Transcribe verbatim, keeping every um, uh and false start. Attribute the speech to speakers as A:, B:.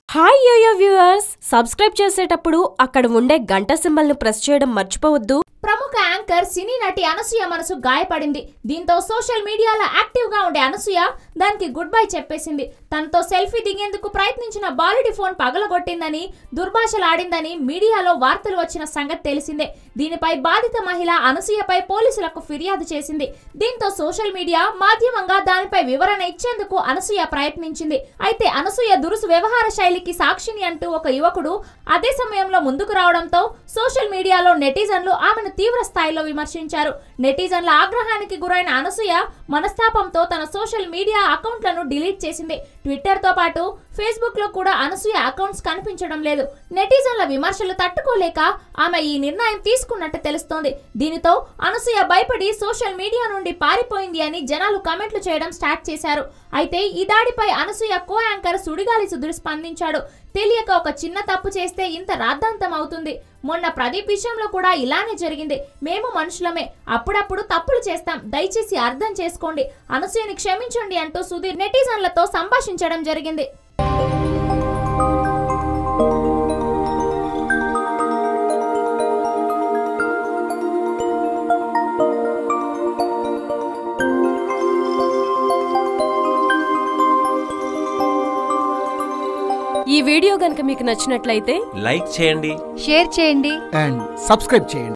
A: Hi yo-yo viewers, subscribe చేసేటప్పుడు అక్కడ ఉండే గంట సింబల్ ను ప్రెస్ చేయడం మర్చిపోవద్దు.
B: ప్రముఖ యాంకర్ సినీ నటి అనసూయ మనసు గాయపడింది. దీంతో సోషల్ మీడియాలో యాక్టివ్ గా ఉండే అనసూయ దానికి గుడ్ బై చెప్పేసింది. తనతో సెల్ఫీ దిగేందుకు ప్రయత్నించిన బాలుడి ఫోన్ పగలగొట్టిందని, దుర్భాషలాడిందని మీడియాలో వార్తలు వచ్చిన సంగతి తెలిసిందే. దీనిపై బాధిత మహిళ అనసూయపై పోలీసులకు ఫిర్యాదు చేసింది. దీంతో సోషల్ మీడియా మాధ్యమంగా దానిపై వివరణ ఇచ్చేందుకు అనసూయ ప్రయత్నించింది. అయితే అనసూయ దురుసు వ్యవహార శైలికి సాక్షిని అంటూ ఒక యువకుడు అదే సమయంలో ముందుకు రావడంతో సోషల్ మీడియాలో నెటిజన్లు ఆమెను తీవ్ర స్థాయిలో విమర్శించారు. నెటిజన్ల ఆగ్రహానికి గురైన అనసూయ మనస్తాపంతో తన సోషల్ మీడియా అకౌంట్లను డిలీట్ చేసింది. ట్విట్టర్ తో పాటు ఫేస్బుక్ లో కూడా అనసూయ అకౌంట్స్ కనిపించడం లేదు. నెటిజన్ల విమర్శలు తట్టుకోలేక ఆమె ఈ నిర్ణయం తీసుకున్నట్టు తెలుస్తోంది. దీనితో అనసూయ భయపడి సోషల్ మీడియా నుండి పారిపోయింది అని జనాలు కామెంట్లు చేయడం స్టార్ట్ చేశారు. అయితే ఈ దాడిపై అనసూయ కో యాంకర్ సుడిగాలి సుధీర్ స్పందించాడు. తెలియక ఒక చిన్న తప్పు చేస్తే ఇంత రాద్ధాంతం అవుతుంది. మొన్న ప్రదీప్ విషయంలో కూడా ఇలానే జరిగింది. మేము మనుషులమే, అప్పుడప్పుడు తప్పులు చేస్తాం, దయచేసి అర్థం చేసుకోండి, అనసూయని క్షమించండి అంటూ సుధీర్ నెటిజన్లతో సంభాషించడం జరిగింది.
A: ఈ వీడియో గనుక మీకు నచ్చినట్లయితే
C: లైక్ చేయండి,
D: షేర్ చేయండి
E: అండ్ సబ్స్క్రైబ్ చేయండి.